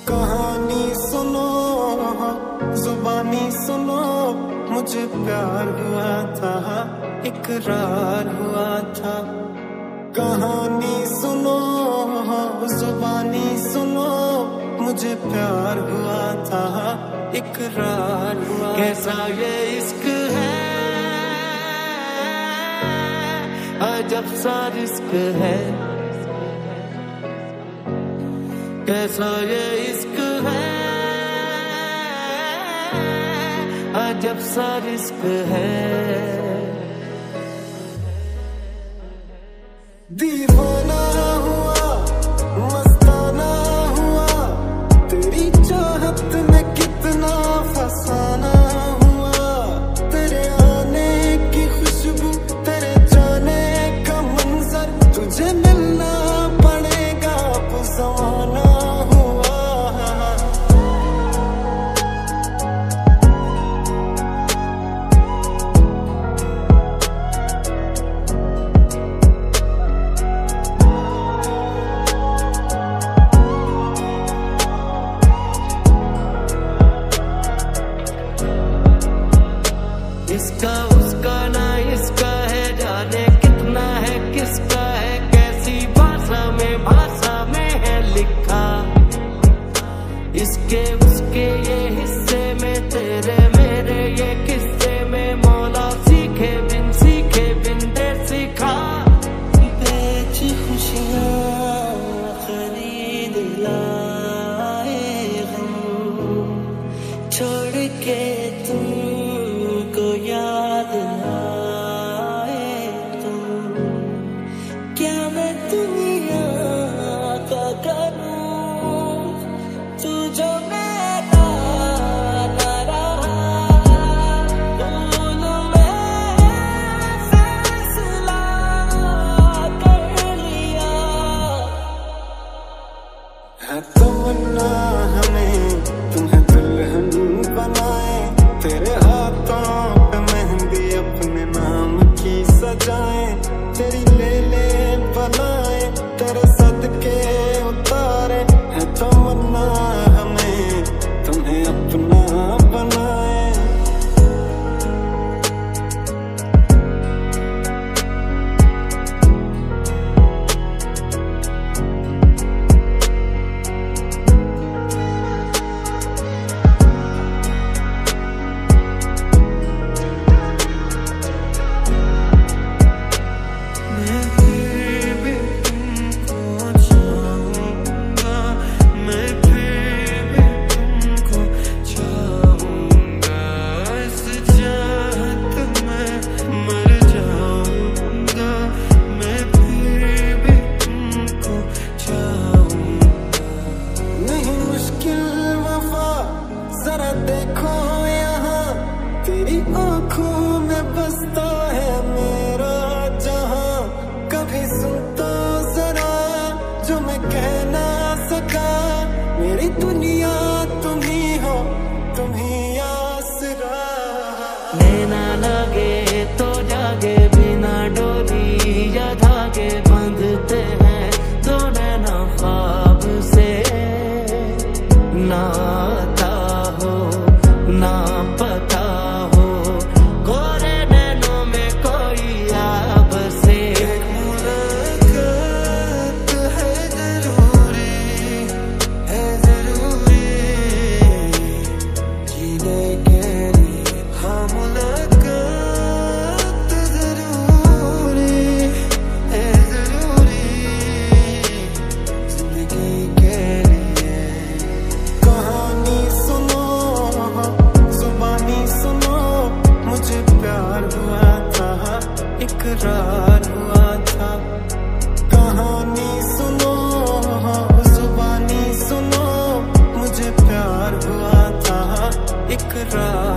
कहानी सुनो, जुबानी सुनो, मुझे प्यार हुआ था, इकरार हुआ था। कहानी सुनो, जुबानी सुनो, मुझे प्यार हुआ था, इकरार हुआ। कैसा ये इश्क है, अजब सा रिस्क है। कैसा ये इश्क है, अजब सा रिस्क है। दीवाना हुआ, मस्ताना हुआ, तेरी चाहत में कितना फसाना हुआ। तेरे आने की खुशबू, तेरे जाने का मंजर, तुझे मिलना पड़ेगा पुराना। इसका उसका ना इसका है, जाने कितना है किसका है, कैसी भाषा में है लिखा। इसके उसके ये हिस्से में, तेरे मेरे ये किस्से में, मौला सीखे बिन दे सिखा। बेच खुशियाँ खरीद लाए हम, छोड़ के तुमको याद आए तुम। क्या मैं दुनिया का करूं, तू जो मेरा ना रहा। बोलूं मैं फैसला कर लिया। है तमन्ना हमें तुम्हें दुल्हन बनाए, तेरे हाथों पे मेहंदी अपने नाम की सजाए। तेरी ले बनाए, तेरे सदके उतारे, है तमन्ना हमें तुम्हें अपना बनाए। देखो यहाँ तेरी आँखों में बसता है मेरा जहाँ। कभी सुनता जरा जो मैं कह ना सका, मेरी दुनिया तुम ही हो, तुम ही आसरा। नैना लगे तो जागे, बिना डोरी या धागे बांधते हैं दो नैना ख्वाब से। ना ना पता हो, गोरे नैनों में कोई आप से। मुलाकात है जरूरी, जीने के लिए। हाँ मुलाकात जरूरी है, जिंदगी के लिए। कहानी सुनो, जुबानी सुनो, मुझे प्यार हुआ था, इकरार हुआ था। कहानी सुनो, जुबानी सुनो, मुझे प्यार हुआ था, इकरार